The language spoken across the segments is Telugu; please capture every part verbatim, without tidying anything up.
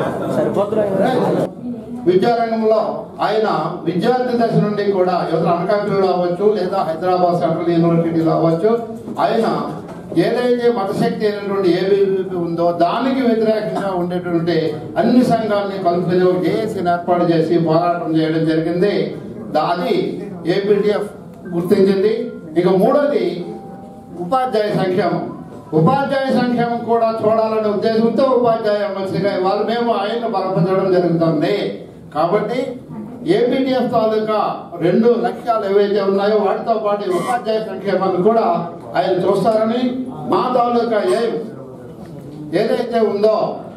విద్యారంగంలో ఆయన విద్యార్థి దశ నుండి కూడా యువత అనకాపల్లిలో అవ్వచ్చు లేదా హైదరాబాద్ సెంట్రల్ యూనివర్సిటీలో అవ్వచ్చు ఆయన ఏదైతే మతశక్తి అయినటువంటి ఏబీవీపీ ఉందో దానికి వ్యతిరేకంగా ఉండేటువంటి అన్ని సంఘాలని కలుపుకొని ఒక జేఏసీని ఏర్పాటు చేసి పోరాటం చేయడం జరిగింది. అది ఏపీటీఎఫ్ గుర్తించింది. ఇక మూడోది ఉపాధ్యాయ సంక్షేమం. ఉపాధ్యాయ సంక్షేమం కూడా చూడాలనే ఉద్దేశంతో ఉపాధ్యాయ ఎమ్మెల్సీగా ఇవాళ మేము ఆయన్ను బలపరచడం జరుగుతుంది. కాబట్టి ఏపీటీఎఫ్ తాలూకా రెండు లక్ష్యాలు ఏవైతే ఉన్నాయో వాటితో పాటు ఉపాధ్యాయ సంక్షేమాన్ని కూడా ఆయన చూస్తారని, మా తాలూకా ఏం ఏదైతే ఉందో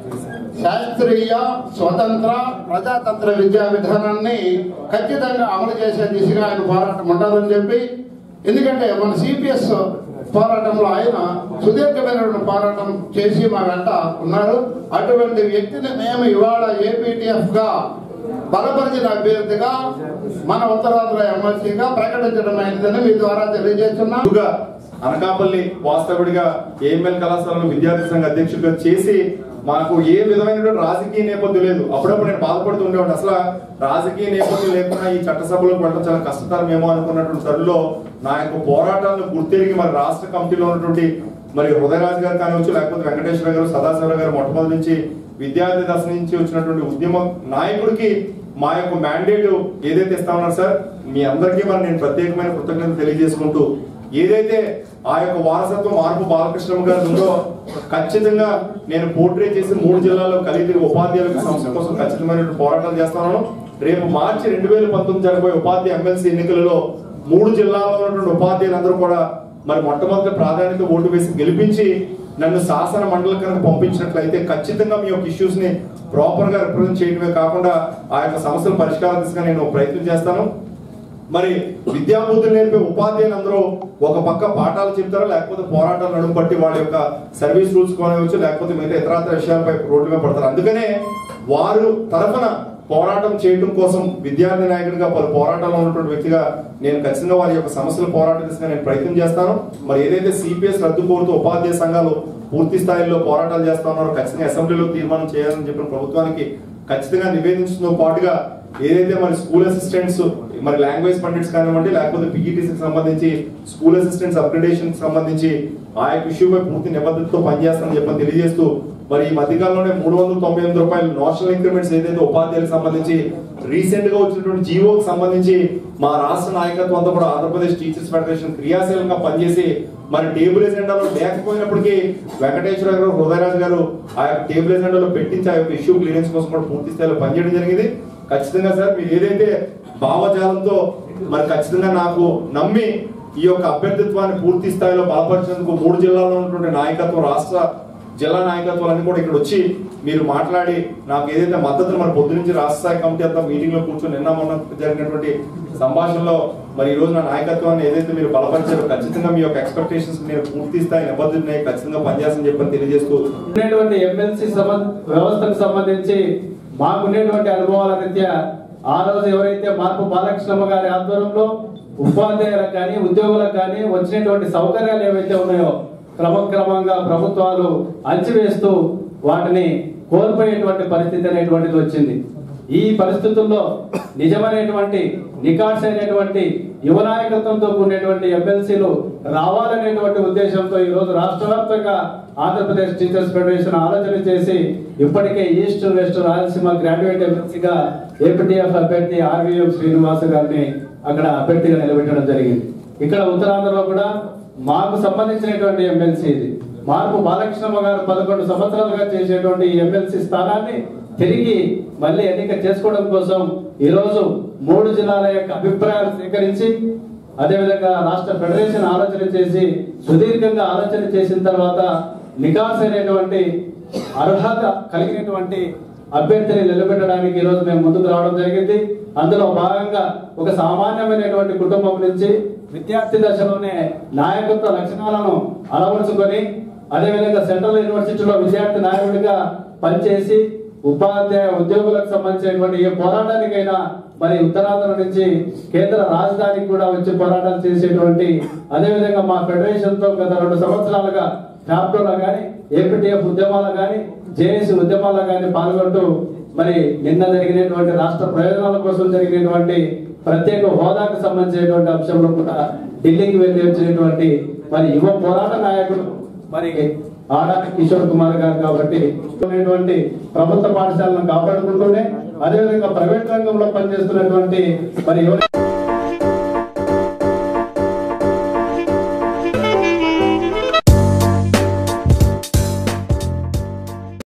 శాస్త్రీయ స్వతంత్ర ప్రజాతంత్ర విద్యా విధానాన్ని ఖచ్చితంగా అమలు చేసే దిశగా ఆయన పోరాటం ఉండాలని చెప్పి, ఎందుకంటే మన సిపిఎస్ పోరాటంలో ఆయన సుదీర్ఘమైన పోరాటం చేసి మా వెంట ఉన్నారు. అటువంటి వ్యక్తిని మేము ఇవాళ ఏపీటీఎఫ్ గా బలపరిచిన అభ్యర్థిగా మన ఉత్తరాంధ్ర ఎమ్మెల్సీగా ప్రకటించడం అయిందని మీ ద్వారా తెలియజేస్తున్నాం. అనకాపల్లి వాస్తవుడిగా ఏఎంఎల్ కళాశాలను విద్యార్థి సంఘ అధ్యక్షుడిగా చేసి మాకు ఏ విధమైన రాజకీయ నేపథ్యం లేదు. అప్పుడప్పుడు నేను బాధపడుతూ ఉండేవాడు, అసలు రాజకీయ నేపథ్యం లేకుండా ఈ చట్టసభలోకి వెళ్ళడం చాలా కష్టతరమేమో అనుకున్నటువంటి తరుణంలో నా యొక్క పోరాటాలను గుర్తెరిగి మరి రాష్ట్ర కమిటీలో ఉన్నటువంటి మరి హృదయరాజు గారు కానివచ్చు, లేకపోతే వెంకటేశ్వర గారు, సదాశివరావు గారు మొట్టమొదటి నుంచి విద్యార్థి దశ నుంచి వచ్చినటువంటి ఉద్యమ నాయకుడికి మా యొక్క మ్యాండేట్ ఏదైతే ఇస్తా ఉన్నారు సార్, మీ అందరికీ మరి నేను ప్రత్యేకమైన కృతజ్ఞతలు తెలియజేసుకుంటూ, ఏదైతే ఆ యొక్క వారసత్వం మార్పు బాలకృష్ణ గారు ఉందో ఖచ్చితంగా నేను పోర్ట్రే చేసి మూడు జిల్లాల్లో కలిగి ఉపాధ్యాయుల సంస్థ కోసం ఖచ్చితమైన పోరాటాలు చేస్తాను. రేపు మార్చి రెండు వేల పంతొమ్మిది జరగబోయే ఉపాధ్యాయ ఎమ్మెల్సీ ఎన్నికలలో మూడు జిల్లాల్లో ఉన్నటువంటి ఉపాధ్యాయులందరూ కూడా మరి మొట్టమొదటి ప్రాధాన్యత ఓటు వేసి గెలిపించి నన్ను శాసన మండలి కనుక పంపించినట్లయితే ఖచ్చితంగా మీ యొక్క ఇష్యూస్ ని ప్రాపర్ గా రిప్రజెంట్ చేయడమే కాకుండా ఆ యొక్క సమస్యల పరిష్కారం దిశగా నేను ప్రయత్నం చేస్తాను. మరి విద్యాబుద్ధులు నేర్పే ఉపాధ్యాయులు అందరూ ఒక పక్క పాఠాలు చెప్తారు, లేకపోతే పోరాటాలు నడుము బట్టి వాళ్ళ యొక్క సర్వీస్ రూల్స్ కొనవచ్చు, లేకపోతే మిగతా ఇతరత్ర విషయాలపై రోడ్డు మీద పడతారు. అందుకనే వారు తరఫున పోరాటం చేయడం కోసం విద్యార్థి నాయకుడిగా పలు పోరాటాల్లో ఉన్నటువంటి వ్యక్తిగా నేను ఖచ్చితంగా వారి యొక్క సమస్యల పోరాట దిశగా నేను ప్రయత్నం చేస్తాను. మరి ఏదైతే సిపిఎస్ రద్దు కోరుతూ ఉపాధ్యాయ సంఘాలు పూర్తి స్థాయిలో పోరాటాలు చేస్తా ఉన్నారో ఖచ్చితంగా అసెంబ్లీలో తీర్మానం చేయాలని చెప్పిన ప్రభుత్వానికి ఖచ్చితంగా నివేదించడంతో పాటుగా ఏదైతే మరి స్కూల్ అసిస్టెంట్స్ మరి లాంగ్వేజ్ పండిట్స్ కానివ్వండి, లేకపోతే పీఈటీసీకి సంబంధించి స్కూల్ అసిస్టెంట్స్ అప్గ్రేడేషన్ సంబంధించి ఆ యొక్క ఇష్యూపై పూర్తి నిబద్ధతతో పనిచేస్తానని చెప్పని తెలియజేస్తూ, మరి ఈ మధ్యకాలంలోనే మూడు వందల తొంభై ఎనిమిది రూపాయలు నోషనల్ ఇంక్రిమెంట్స్ ఏదైతే ఉపాధ్యాయులకు సంబంధించి రీసెంట్ గా వచ్చినటువంటి జీవోకి సంబంధించి మా రాష్ట్ర నాయకత్వం అంతా కూడా ఆంధ్రప్రదేశ్ టీచర్స్ ఫెడరేషన్ క్రియాశీలంగా పనిచేసి మరి టేబుల్ ఎజెండాలో లేకపోయినప్పటికీ వెంకటేశ్వర గారు, హృదయరాజు గారు ఆ యొక్క టేబుల్ ఎజెండాలో పెట్టించి ఆ యొక్క ఇష్యూ క్లియరెన్స్ కోసం కూడా పూర్తి స్థాయిలో పనిచేయడం జరిగింది. ఖచ్చితంగా సార్ మీరు ఏదైతే భావజాలంతో మరి ఖచ్చితంగా నాకు నమ్మి ఈ యొక్క అభ్యర్థిత్వాన్ని పూర్తి స్థాయిలో బలపరిచేందుకు మూడు జిల్లాల్లో ఉన్నటువంటి నాయకత్వం, రాష్ట్ర జిల్లా నాయకత్వాలన్నీ కూడా ఇక్కడ వచ్చి మీరు మాట్లాడి నాకు ఏదైతే మద్దతు మరి పొద్దు నుంచి రాష్ట్ర స్థాయి కమిటీ అంతా మీటింగ్ లో కూర్చొని నిన్న మొన్న జరిగినటువంటి సంభాషణలో మరి ఈ రోజు నా నాయకత్వాన్ని ఏదైతే మీరు బలపరిచారో ఖచ్చితంగా మీ యొక్క ఎక్స్పెక్టేషన్స్ నేను పూర్తి స్థాయి నిబద్ధతని ఖచ్చితంగా పనిచేస్తానని చెప్పని తెలియజేస్తూ, ఎమ్మెల్సీ వ్యవస్థకు సంబంధించి మాకున్నటువంటి అనుభవాల రీత్యా ఆ రోజు ఎవరైతే మార్పు బాలకృష్ణమ్మ గారి ఆధ్వర్యంలో ఉపాధ్యాయులకు కానీ ఉద్యోగులకు కానీ వచ్చినటువంటి సౌకర్యాలు ఏవైతే ఉన్నాయో క్రమక్రమంగా ప్రభుత్వాలు అంచివేస్తూ వాటిని కోల్పోయేటువంటి పరిస్థితి అనేటువంటిది వచ్చింది. ఈ పరిస్థితుల్లో నిజమైనటువంటి నికాట్స్ అయినటువంటి యువ నాయకత్వంతో కూడినటువంటి ఎమ్మెల్సీలు రావాలనేటువంటి ఉద్దేశంతో ఈ రోజు రాష్ట్ర వ్యాప్తంగా ఆంధ్రప్రదేశ్ టీచర్స్ ఫెడరేషన్ ఆలోచన చేసి ఇప్పటికే ఈస్ట్ వెస్ట్ రాయలసీమ గ్రాడ్యుయేట్ ఎమ్మెల్సీగా ఏపీటీఎఫ్ అభ్యర్థి ఆర్వీఎం శ్రీనివాస గారిని అక్కడ అభ్యర్థిగా నిలబెట్టడం జరిగింది. ఇక్కడ ఉత్తరాంధ్రలో కూడా మాకు సంబంధించినటువంటి ఎమ్మెల్సీ ఇది. మార్పు బాలకృష్ణమ్మ గారు పదకొండు సంవత్సరాలుగా చేసేటువంటి ఈ ఎమ్మెల్సీ స్థానాన్ని తిరిగి మళ్ళీ ఎన్నిక చేసుకోవడం కోసం ఈ రోజు మూడు జిల్లాల యొక్క అభిప్రాయాలు స్వీకరించి అదేవిధంగా రాష్ట్ర ఫెడరేషన్ ఆలోచన చేసి సుదీర్ఘంగా ఆలోచన చేసిన తర్వాత నికాస్ అయినటువంటి అర్హత కలిగినటువంటి అభ్యర్థిని నిలబెట్టడానికి ఈ రోజు మేము ముందుకు రావడం జరిగింది. అందులో భాగంగా ఒక సామాన్యమైనటువంటి కుటుంబం నుంచి విద్యార్థి దశలోనే నాయకత్వ లక్షణాలను అలవరుచుకొని అదేవిధంగా సెంట్రల్ యూనివర్సిటీలో విద్యార్థి నాయకుడిగా పనిచేసి ఉపాధ్యాయ ఉద్యోగులకు సంబంధించినటువంటి ఏ పోరాటానికైనా మరి ఉత్తరాంధ్ర నుంచి కేంద్ర రాజధానికి కూడా వచ్చి పోరాటాలు చేసేటువంటి అదేవిధంగా మా ఫెడరేషన్ తో గత రెండు సంవత్సరాలుగా చాప్టర్లో కానీ ఏపీటీఎఫ్ ఉద్యమాలు కానీ జేఏసీ ఉద్యమాల్లో కానీ పాల్గొంటూ మరి నిన్న జరిగినటువంటి రాష్ట్ర ప్రయోజనాల కోసం జరిగినటువంటి ప్రత్యేక హోదాకు సంబంధించినటువంటి అంశంలో కూడా ఢిల్లీకి వెళ్ళి వచ్చినటువంటి మరి యువ పోరాట నాయకుడు మరి ఆడారి కిషోర్ కుమార్ గారు కాబట్టి ఉన్నటువంటి ప్రభుత్వ పాఠశాలను కాపాడుకుంటూనే అదేవిధంగా ప్రైవేట్ రంగంలో పనిచేస్తున్నటువంటి మరి